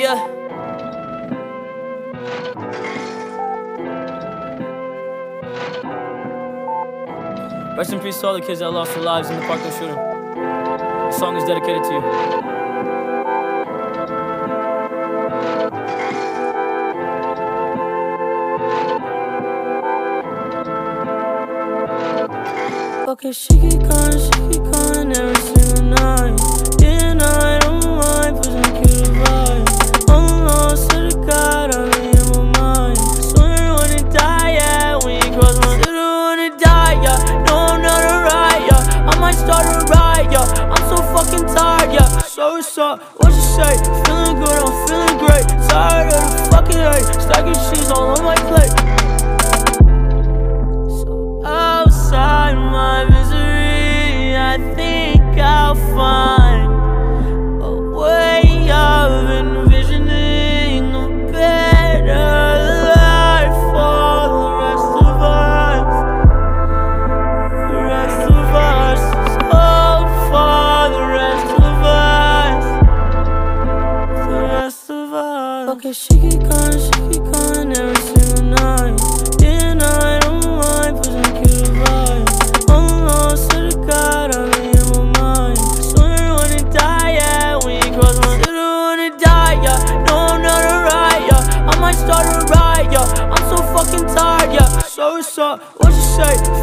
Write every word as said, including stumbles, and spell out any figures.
yeah. Rest in peace to all the kids that lost their lives in the Parkland shooting. This song is dedicated to you. Okay, she keep calling, she keep calling every single night. Yeah, no, I don't mind, pushing the cute vibe. Oh no, swear to God, I'm in my mind. Swear I wanna die, yeah, when you cross my. Swear I wanna die, yeah. No, I'm not alright, yeah. I might start a riot, yeah. I'm so fucking tired, yeah. So what's up? What you say? Feeling good, I'm feeling great. Tired of the fucking hate. Stacking cheese all on my plate. So outside my misery, I think I'll find a way of envisioning a better life for the rest of us. The rest of us. Oh, for the rest of us. The rest of us. Okay, she keep calling, she keep calling every single night. Yeah, no, I don't mind, pushing the cute vibe. Oh no, swear to God, I'm in my mind. Swear I wanna die, yeah, when you cross my. Swear I wanna die, yeah. No, I'm not alright, yeah. I might start a riot, yeah. I'm so fucking tired, yeah. So what's up? What you say?